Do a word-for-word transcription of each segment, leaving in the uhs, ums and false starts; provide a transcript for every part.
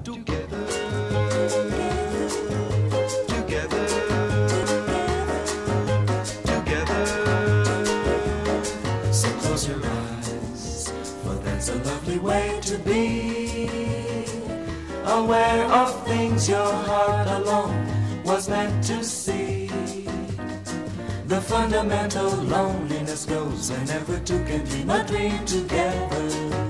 together, together, together. So close your eyes, for that's a lovely way to be, aware of things your heart alone was meant to see. The fundamental loneliness goes whenever two can dream a dream together.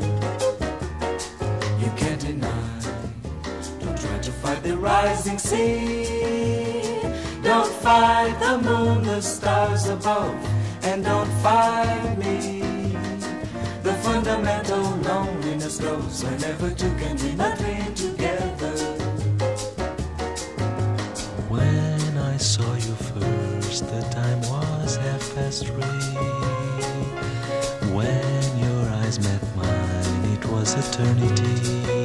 You can't deny, don't try to fight the rising sea. Don't fight the moon, the stars above, and don't fight me. The fundamental loneliness goes whenever two can dream a dream together. When I saw you first, the time was half past three. When your eyes met mine, it was eternity.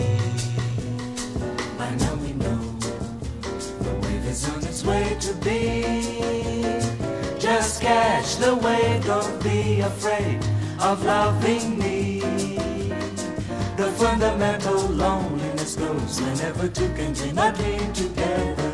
By now we know the wave is on its way to be. Just catch the wave, don't be afraid of loving me. The fundamental loneliness goes whenever two can dream a dream together.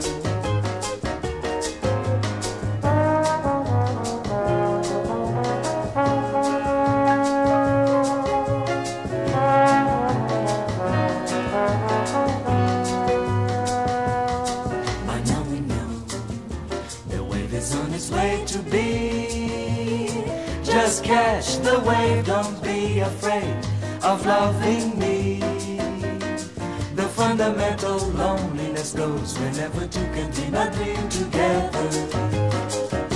By now we know the wave is on its way to be. Just catch the wave, don't be afraid of loving me. The fundamental loneliness goes whenever two can dream a dream together.